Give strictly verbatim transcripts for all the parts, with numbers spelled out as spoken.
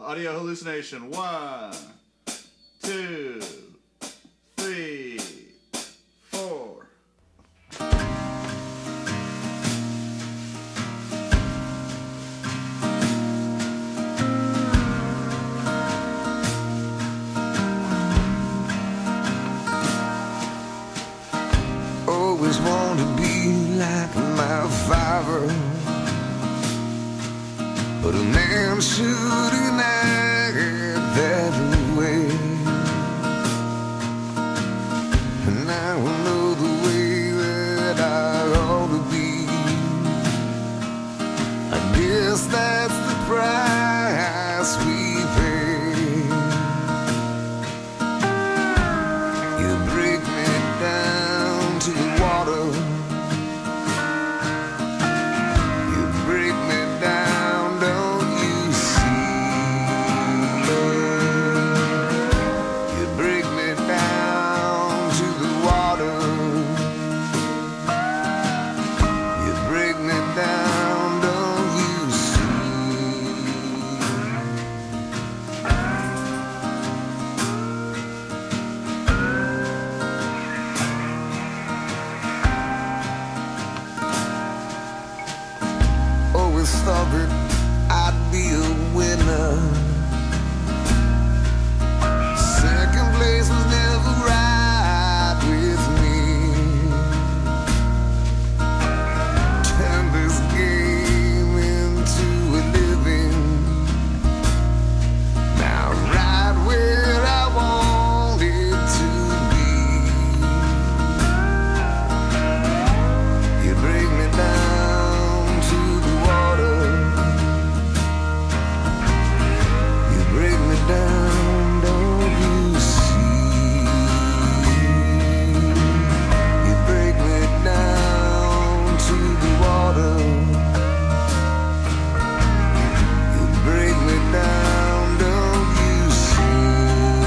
Audio hallucination. One, two, three, four. Always want to be like my father, but a man shouldn't act that way. And I will know the way that I ought to be. I guess that's the price we pay. You break me down to the water. You break me down, don't you see? You break me down to the water. You break me down, don't you see? Always thought that I'd be a winner. Second place was never right with me. Turned this game into a living. Now right where I wanted to be. You break me down to the water. You break me down, don't you see? You break me down to the water. You break me down, don't you see?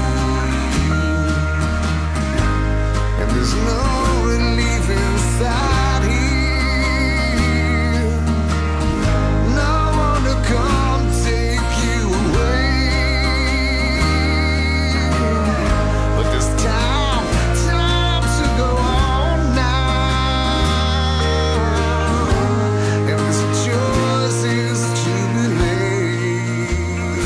And there's no relief inside here. No one to come take you away. But there's time, time to go on now. And this choice is to be made.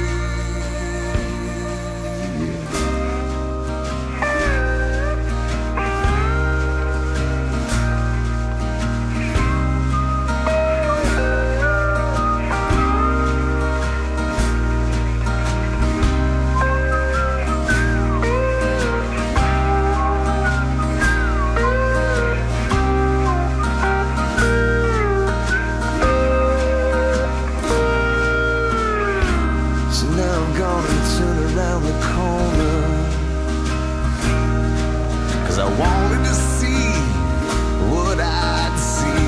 So now I'm gonna turn around the corner, 'cause I wanted to see what I'd see.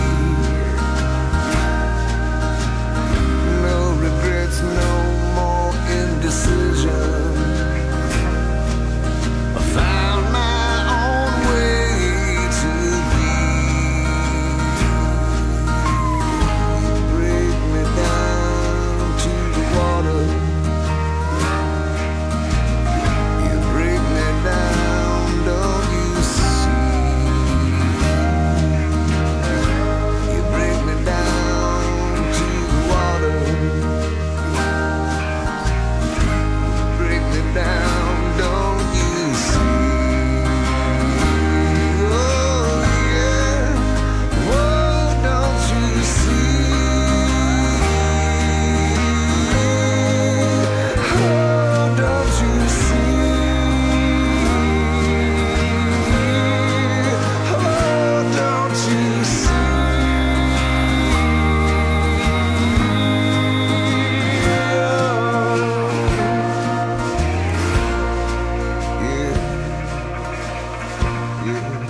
No regrets, no more indecision. I found my own way to be. You break me down to the water. You break me down, don't you see? You break me down to the water. You break me down, don't you see? Oh yeah, oh don't you see? Oh don't you see? Oh don't you see? Yeah, yeah.